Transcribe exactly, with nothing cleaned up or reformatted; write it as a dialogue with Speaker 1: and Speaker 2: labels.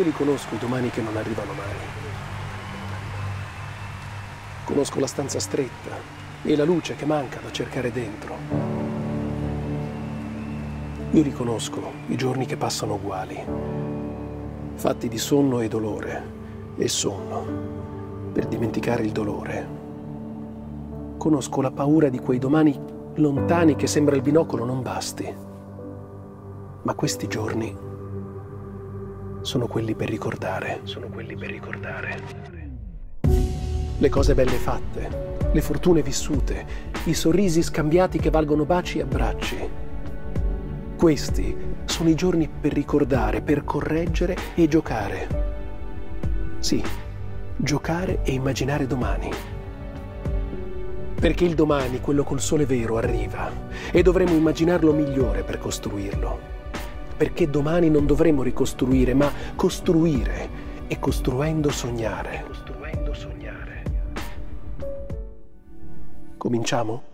Speaker 1: Io li conosco i domani che non arrivano mai. Conosco la stanza stretta e la luce che manca da cercare dentro. Io riconosco i giorni che passano uguali, fatti di sonno e dolore, e sonno per dimenticare il dolore. Conosco la paura di quei domani lontani che sembra il binocolo non basti. Ma questi giorni sono quelli per ricordare, sono quelli per ricordare. Le cose belle fatte, le fortune vissute, i sorrisi scambiati che valgono baci e abbracci. Questi sono i giorni per ricordare, per correggere e giocare. Sì, giocare e immaginare domani. Perché il domani, quello col sole vero, arriva e dovremo immaginarlo migliore per costruirlo. Perché domani non dovremo ricostruire, ma costruire e costruendo sognare. Costruendo sognare. Cominciamo?